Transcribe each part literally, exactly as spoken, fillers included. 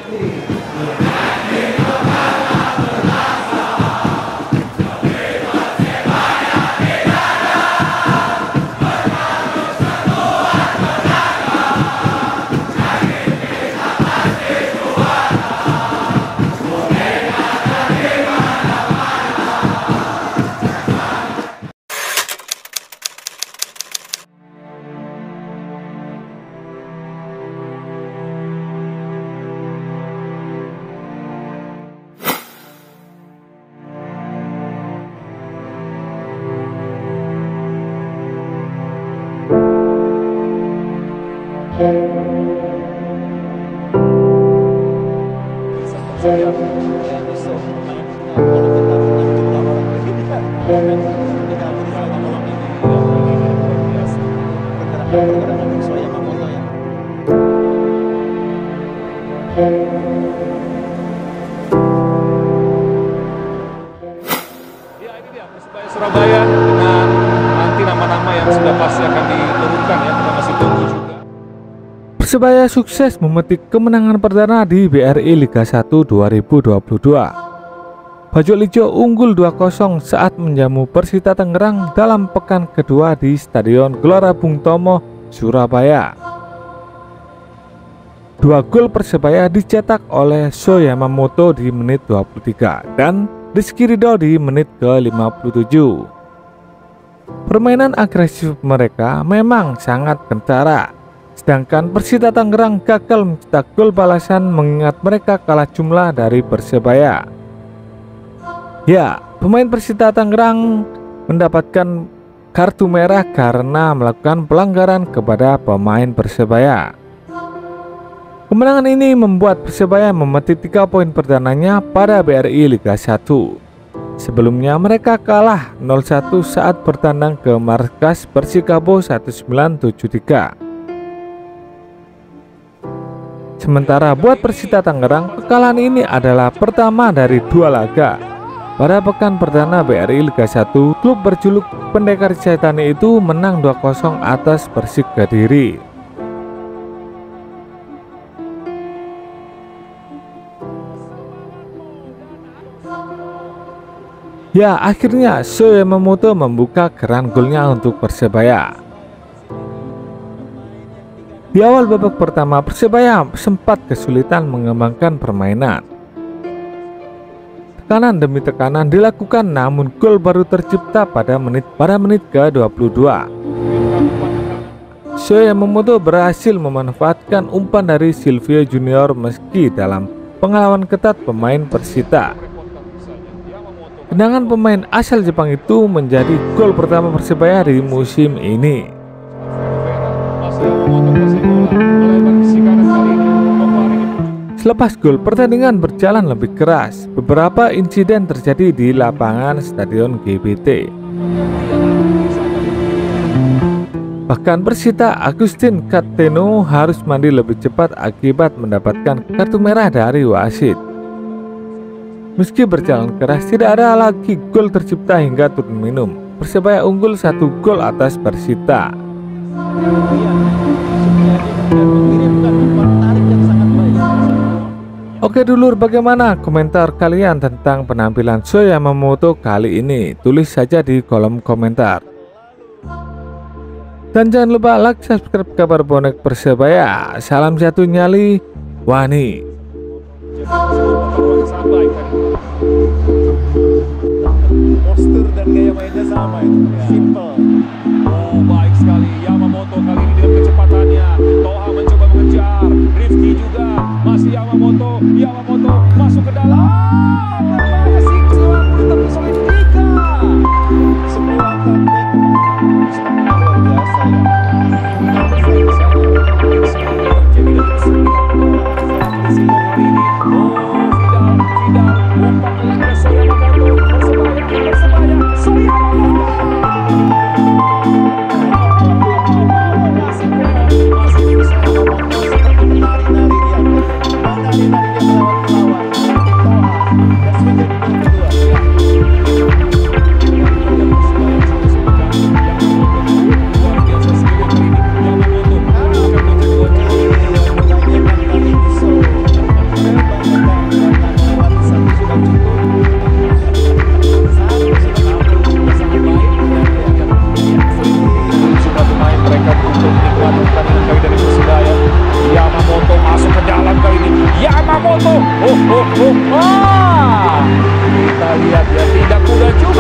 Persebaya Surabaya dengan nanti nama-nama yang sudah pasti akan diturunkan ya, kita masih tunggu juga. Persebaya sukses memetik kemenangan perdana di B R I Liga satu dua ribu dua puluh dua. Bajul Ijo unggul dua kosong saat menjamu Persita Tangerang dalam pekan kedua di Stadion Gelora Bung Tomo, Surabaya. Dua gol Persebaya dicetak oleh Sho Yamamoto di menit dua puluh tiga dan Rizky Ridho di menit ke lima puluh tujuh. Permainan agresif mereka memang sangat kentara, sedangkan Persita Tangerang gagal mencetak gol balasan mengingat mereka kalah jumlah dari Persebaya. Ya, pemain Persita Tangerang mendapatkan kartu merah karena melakukan pelanggaran kepada pemain Persebaya. Kemenangan ini membuat Persebaya memetik tiga poin perdananya pada B R I Liga satu. Sebelumnya mereka kalah nol satu saat bertandang ke markas Persikabo seribu sembilan ratus tujuh puluh tiga. Sementara buat Persita Tangerang, kekalahan ini adalah pertama dari dua laga. Pada pekan perdana B R I Liga satu, klub berjuluk Pendekar Setan itu menang dua kosong atas Persik Kediri. Ya, akhirnya Sho Yamamoto membuka keran golnya untuk Persebaya. Di awal babak pertama, Persebaya sempat kesulitan mengembangkan permainan. Tekanan demi tekanan dilakukan, namun gol baru tercipta pada menit pada menit ke dua puluh dua. Sho Yamamoto berhasil memanfaatkan umpan dari Silvio Junior meski dalam pengalaman ketat pemain Persita. Tendangan pemain asal Jepang itu menjadi gol pertama Persebaya di musim ini. Selepas gol, pertandingan berjalan lebih keras. Beberapa insiden terjadi di lapangan Stadion G B T. Bahkan Persita Agustin Kateno harus mandi lebih cepat akibat mendapatkan kartu merah dari wasit. Meski berjalan keras, tidak ada lagi gol tercipta hingga turun minum. Persebaya unggul satu gol atas Persita. Oke dulur, bagaimana komentar kalian tentang penampilan Sho Yamamoto kali ini? Tulis saja di kolom komentar. Dan jangan lupa like, subscribe kabar bonek Persebaya. Salam satu nyali, Wani. Postur dan gaya mainnya sama, itu simple. Oh, baik sekali Yamamoto kali ini dengan kecepatannya. Toha mencoba mengejar, Rifki juga, masih Yamamoto. Yamamoto masuk ke dalam. Berbahaya sih, tapi solid Ika. Sebuah teknik luar biasa ya.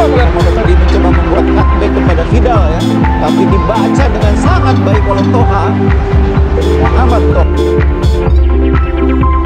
bukan? Yamamoto tadi mencoba membuat cutback kepada Vidal ya, tapi dibaca dengan sangat baik oleh Toha. Muhammad Toha.